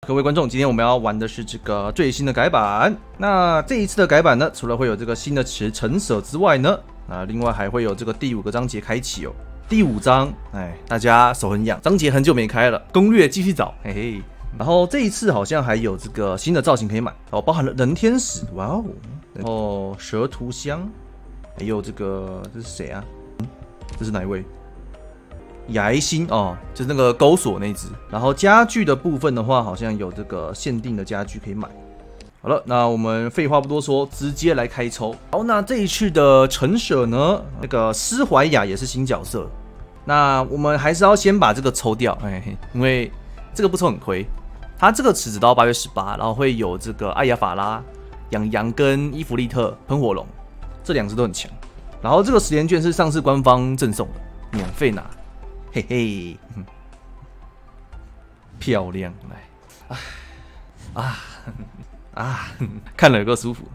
各位观众，今天我们要玩的是这个最新的改版。那这一次的改版呢，除了会有这个新的词陈舍之外呢，另外还会有这个第5个章节开启哦。第5章，大家手很痒，章节很久没开了，攻略继续找，嘿嘿。然后这一次好像还有这个新的造型可以买哦，包含了人天使，哇哦，然后蛇图香，还有这个这是谁啊？这是哪一位？崖星哦，就是那个钩索那一只。然后家具的部分的话，好像有这个限定的家具可以买。好了，那我们废话不多说，直接来开抽。好，那这一次的陈舍呢，那个施怀雅也是新角色。那我们还是要先把这个抽掉，因为这个不抽很亏。它这个池只到8月18，然后会有这个艾雅法拉、养羊跟伊芙利特喷火龙，这2只都很强。然后这个10连券是上次官方赠送的，免费拿。嘿嘿，漂亮，来，看了有够舒服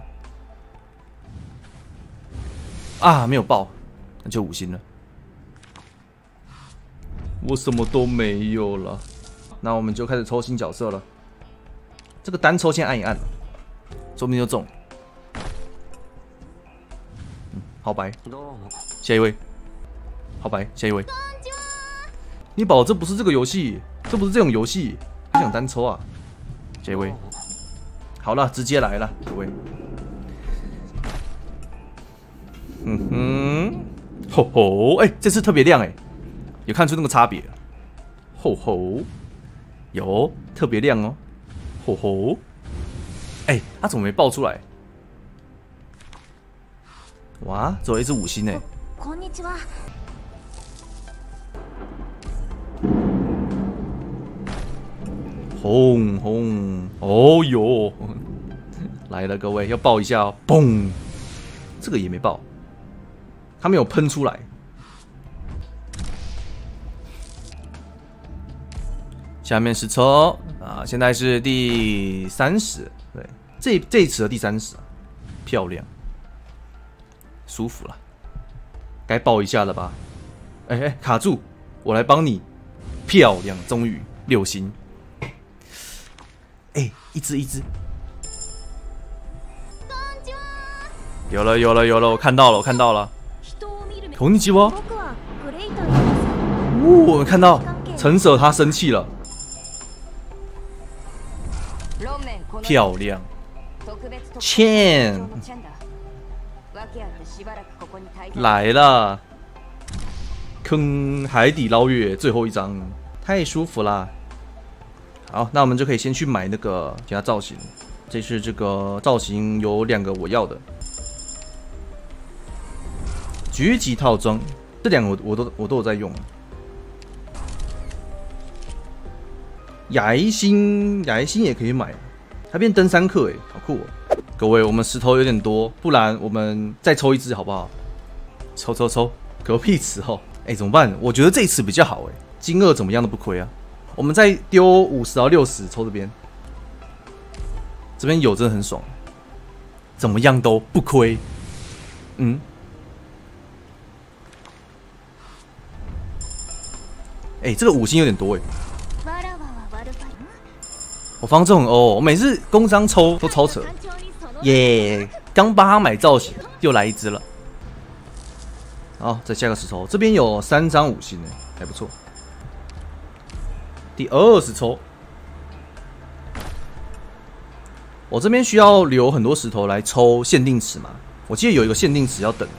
啊，没有爆，那就5星了。我什么都没有了，那我们就开始抽新角色了。这个单抽先按一按，说不定就中。好白，下一位，好白，下一位。你保这不是这个游戏，这不是这种游戏，你想单抽啊？下一位，好了，直接来了，各位。吼吼，这次特别亮有看出那个差别？吼吼，有特别亮哦，吼吼，他怎么没爆出来？哇，只有一只5星こんにちは。 轰轰，哦哟，来了，各位要爆一下哦，嘣，这个也没爆，他没有喷出来。下面是抽啊，现在是第30，对，这一池的第30，漂亮，舒服了，该爆一下了吧？卡住，我来帮你，漂亮，终于6星。一只，有了，我看到了。こんにちは。我看到陈舍他生气了，漂亮。Chen 来了，坑海底捞月最后一张，太舒服啦。好，那我们就可以先去买那个其他造型。这是这个造型有2个我要的，狙击套装，这2个我都有在用。崖星也可以买，它变登山客好酷哦！各位，我们石头有点多，不然我们再抽一只好不好？抽，嗝屁池哦！怎么办？我觉得这一次比较好金2怎么样都不亏啊。我们再丢50到60抽这边，这边有真的很爽，怎么样都不亏。这个5星有点多我方这种我每次工商抽都超扯，耶！刚帮他买造型，又来一只了。好，再下个石头，这边有3张5星还不错。第20抽，我这边需要留很多石头来抽限定池嘛？我记得有一个限定池要等。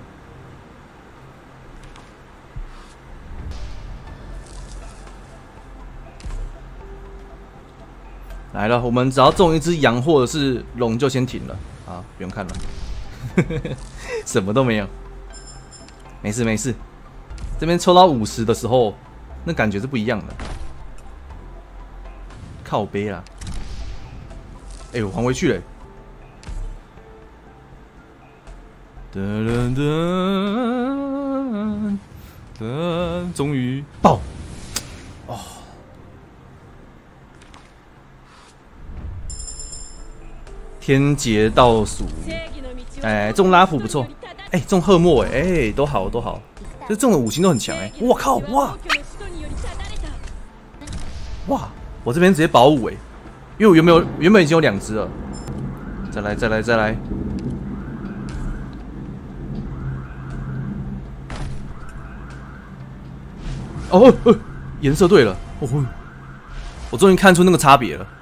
来了，我们只要中一只羊或者是龙就先停了啊，不用看了，什么都没有，没事。这边抽到50的时候，那感觉是不一样的。靠背啦，我还回去了。终于爆！天劫倒数，中拉普不错，中赫莫都好，这中的5星都很强我靠，哇！我这边直接保5 因为我原本已经有2只了。再来。哦，颜色对了，我终于看出那个差别了。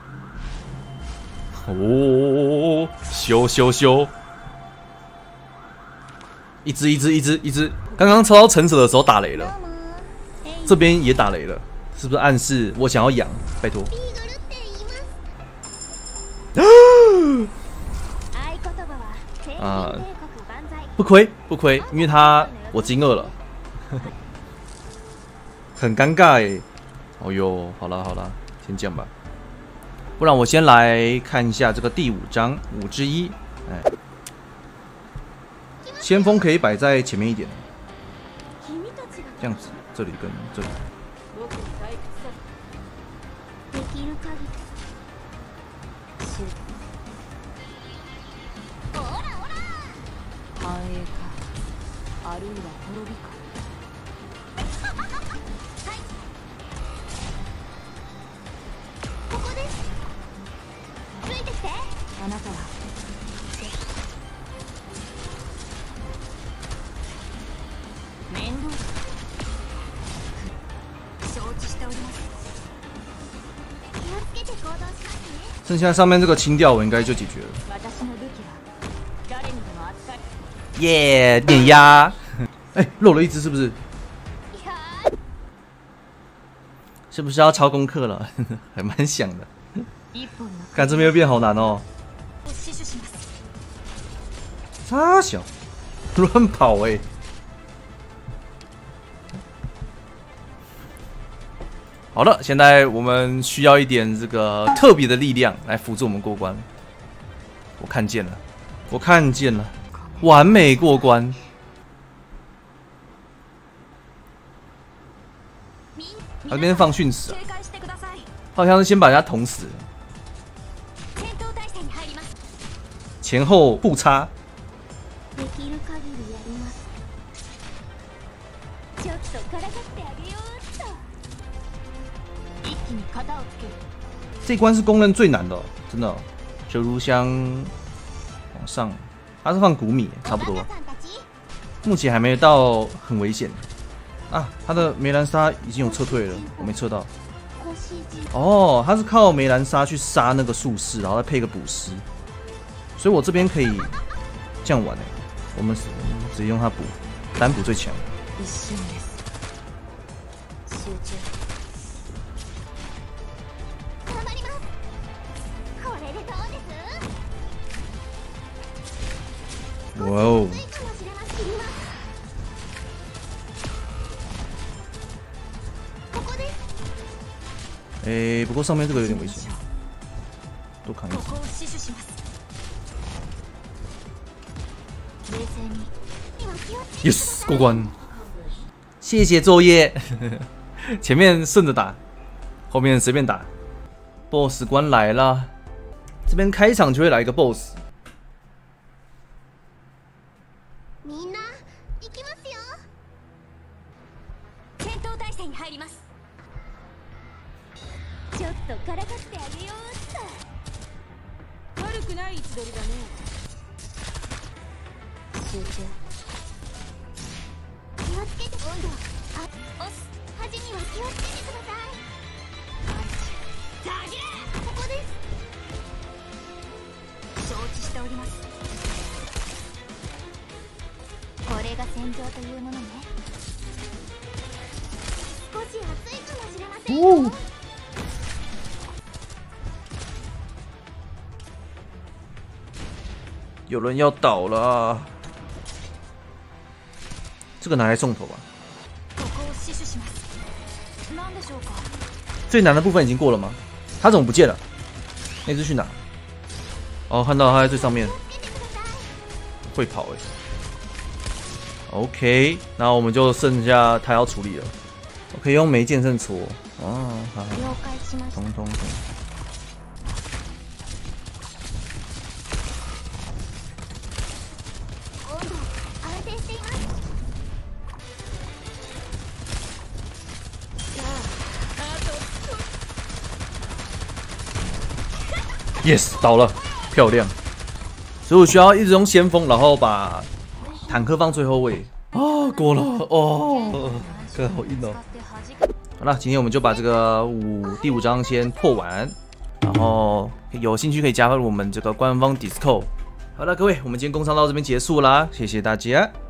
哦，修，一只，刚刚抽到橙色的时候打雷了，这边也打雷了，是不是暗示我想要养？拜托。不亏，因为我惊愕了，很尴尬哎。哦呦，好了，先这样吧。不然我先来看一下这个第5章5之1。哎，先锋可以摆在前面一点，这样子，这里跟这里。剩下上面这个清掉，我应该就解决了。耶，碾压！哎，漏了一只是不是？是不是要抄功课了？还蛮想的。看这边又变好难哦。傻小，乱跑哎！好了，现在我们需要一点这个特别的力量来辅助我们过关。我看见了，完美过关。他这边放训死啊！他好像是先把人家捅死了，前后互插。这关是公认最难的哦，真的哦。九如香往上，它是放谷米，差不多。目前还没到很危险啊。他的梅兰莎已经有撤退了，我没撤到。哦，他是靠梅兰莎去杀那个术士，然后再配个补师，所以我这边可以这样玩哎。我们直接用它补，单补最强。哇哦！不过上面这个有点危险，多扛一次。Yes， 过关！谢谢作业。前面顺着打，后面随便打。BOSS 关来了，这边开场就会来一个 BOSS。哦，有人要倒了，这个拿来重头吧。最难的部分已经过了吗？他怎么不见了？那只去哪？哦，看到他在最上面，会跑哎。OK， 那我们就剩下他要处理了。我可以用梅剑圣戳。哦，好，冲。 Yes， 倒了，漂亮。所以我需要一直用先锋，然后把坦克放最后位。啊，过了哦，这好硬哦。好了，今天我们就把这个第5章先破完，然后有兴趣可以加入我们这个官方 Discord。好了，各位，我们今天工商到这边结束啦，谢谢大家。